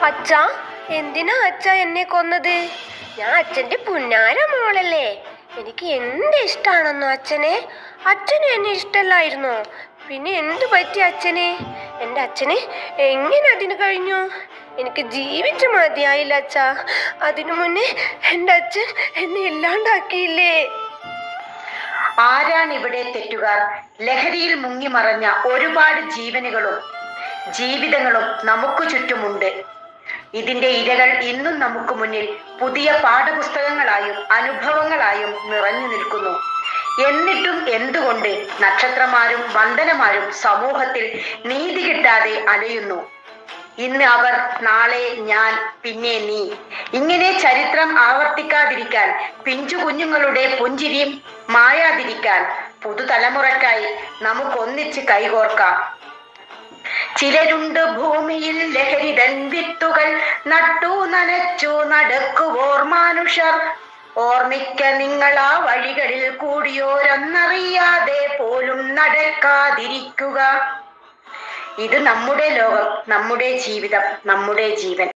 അച്ഛാ, എന്തിനാ അച്ഛ എന്നെ കൊന്നത്? ഞാൻ അച്ഛന്റെ പുന്നാര മോളല്ലേ. എനിക്ക് എന്ത് ഇഷ്ടാണെന്നോ അച്ഛനെ. അച്ഛന് എന്നെ ഇഷ്ടല്ലായിരുന്നോ? പിന്നെ എന്തു പറ്റി അച്ഛനെ? എൻ്റെ അച്ഛന് എങ്ങനെ അതിന് കഴിഞ്ഞു? എനിക്ക് ജീവിച്ചു മതിയായില്ല അച്ഛാ. അതിനു മുന്നേ എൻ്റെ അച്ഛൻ എന്നെ ഇല്ലാണ്ടാക്കിയില്ലേ? ആരാണ് ഇവിടെ തെറ്റുകാർ? ലഹരിയിൽ മുങ്ങി മറഞ്ഞ ഒരുപാട് ജീവനുകളും ജീവിതങ്ങളും നമുക്ക് ചുറ്റുമുണ്ട്. ഇതിന്റെ ഇരകൾ ഇന്നും നമുക്ക് മുന്നിൽ പുതിയ പാഠപുസ്തകങ്ങളായും അനുഭവങ്ങളായും നിറഞ്ഞു നിൽക്കുന്നു. എന്നിട്ടും എന്തുകൊണ്ട് നക്ഷത്രമാരും വന്ദനമാരും സമൂഹത്തിൽ നീതി കിട്ടാതെ അലയുന്നു? ഇന്ന് അവർ, നാളെ ഞാൻ, പിന്നെ നീ. ഇങ്ങനെ ചരിത്രം ആവർത്തിക്കാതിരിക്കാൻ, പിഞ്ചു കുഞ്ഞുങ്ങളുടെ പുഞ്ചിരിയും മായാതിരിക്കാൻ പുതുതലമുറക്കായി നമുക്കൊന്നിച്ച് കൈകോർക്കാം. ചിലരുണ്ട് ഭൂമിയിൽ ലഹരിതൻ വിത്തുകൾ നട്ടു നനച്ചു നടക്കുവോർ മനുഷ്യർ. ഓർമ്മിക്ക നിങ്ങൾ ആ വഴികളിൽ കൂടിയോരെന്നറിയാതെ പോലും നടക്കാതിരിക്കുക. ഇത് നമ്മുടെ ലോകം, നമ്മുടെ ജീവിതം, നമ്മുടെ ജീവൻ.